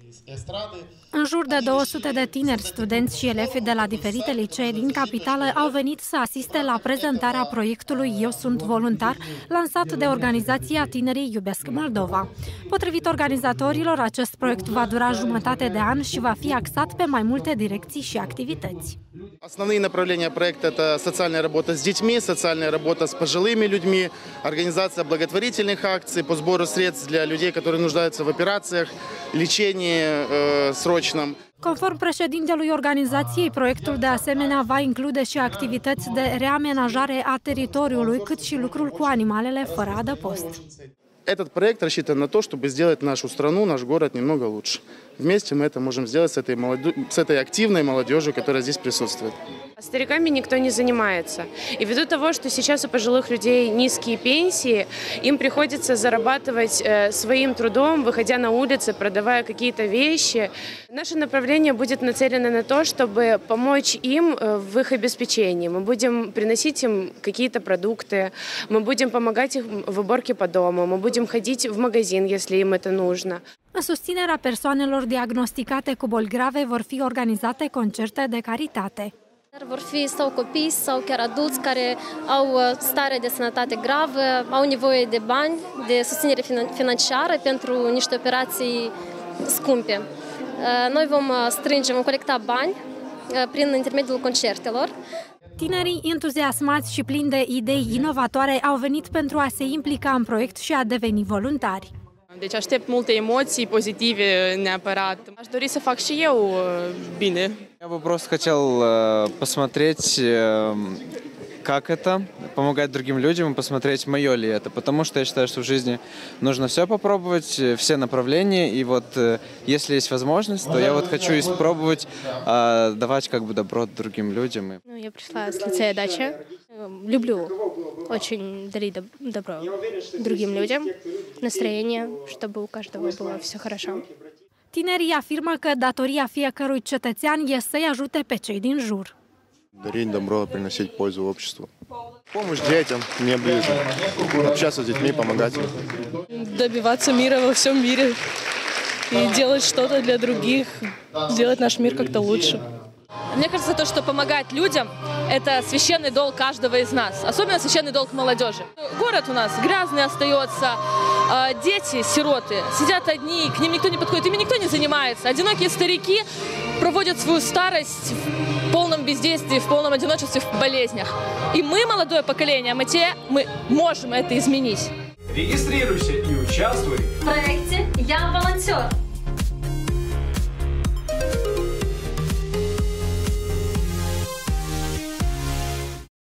În jur de 200 de tineri, studenți și elevi de la diferite licee din capitală au venit să asiste la prezentarea proiectului Eu sunt voluntar, lansat de organizația Tinerii Iubesc Moldova. Potrivit organizatorilor, acest proiect va dura jumătate de an și va fi axat pe mai multe direcții și activități. Основные направления проекта – это социальная работа с детьми, социальная работа с пожилыми людьми, организация благотворительных акций по сбору средств для людей, которые нуждаются в операциях, лечении срочном. Conform președintelui organizației, proiectul de asemenea va include și activități de reamenajare a teritoriului, cât și lucrul cu animalele fără adăpost. Этот проект рассчитан на то, чтобы сделать нашу страну, наш город немного лучше. Вместе мы это можем сделать с этой активной молодежью, которая здесь присутствует. Стариками никто не занимается. И ввиду того, что сейчас у пожилых людей низкие пенсии, им приходится зарабатывать своим трудом, выходя на улицы, продавая какие-то вещи. Наше направление будет нацелено на то, чтобы помочь им в их обеспечении. Мы будем приносить им какие-то продукты, мы будем помогать им в уборке по дому, мы будем ходить в магазин, если им это нужно. În susținerea persoanelor diagnosticate cu boli grave vor fi organizate concerte de caritate. Vor fi sau copii sau chiar adulți care au stare de sănătate gravă, au nevoie de bani, de susținere financiară pentru niște operații scumpe. Noi vom colecta bani prin intermediul concertelor. Tinerii entuziasmați și plini de idei inovatoare au venit pentru a se implica în proiect și a deveni voluntari. Deci aștept multe emoții pozitive neapărat. Aș dori să fac și eu bine. Я бы просто хотел посмотреть, как это, помогать другим людям и посмотреть, мое ли это. Потому что я считаю, что в жизни нужно все попробовать, все направления. И вот если есть возможность, то я вот хочу испробовать давать как бы добро другим людям. Я пришла с лицея Дача. Люблю очень дарить добро другим людям, настроение, чтобы у каждого было все хорошо. Tinerii afirmă că datoria fiecărui cetățean este să-i ajute pe cei din jur. Дарить добро, приносить пользу обществу. Помощь детям, мне ближе. Общаться с детьми, помогать им. Добиваться мира во всем мире и делать что-то для других, сделать наш мир как-то лучше. Мне кажется, то, что помогать людям – это священный долг каждого из нас, особенно священный долг молодежи. Город у нас грязный остается, дети, сироты, сидят одни, к ним никто не подходит, ими никто не занимается. Одинокие старики проводят свою старость в полном бездействии, в полном одиночестве, в болезнях. И мы, молодое поколение, мы можем это изменить. Регистрируйся и участвуй В проекте «Я волонтер».